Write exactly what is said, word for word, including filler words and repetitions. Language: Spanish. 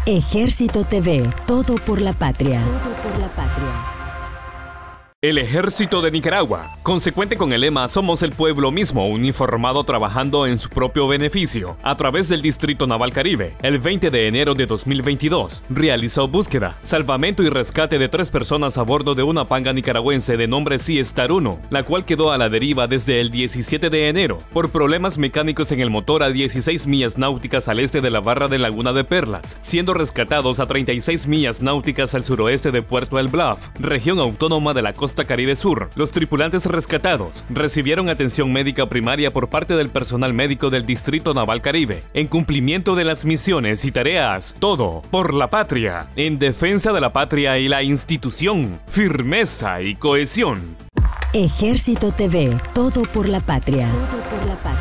Ejército T V, todo por la patria. Todo por la patria. El Ejército de Nicaragua, consecuente con el lema "Somos el pueblo mismo uniformado trabajando en su propio beneficio", a través del Distrito Naval Caribe, el veinte de enero de dos mil veintidós, realizó búsqueda, salvamento y rescate de tres personas a bordo de una panga nicaragüense de nombre Sea Star uno, la cual quedó a la deriva desde el diecisiete de enero por problemas mecánicos en el motor a dieciséis millas náuticas al este de la barra de Laguna de Perlas, siendo rescatados a treinta y seis millas náuticas al suroeste de Puerto El Bluff, región autónoma de la costa Caribe Sur. Los tripulantes rescatados recibieron atención médica primaria por parte del personal médico del Distrito Naval Caribe, en cumplimiento de las misiones y tareas. Todo por la patria, en defensa de la patria y la institución, firmeza y cohesión. Ejército T V, todo por la patria. Todo por la patria.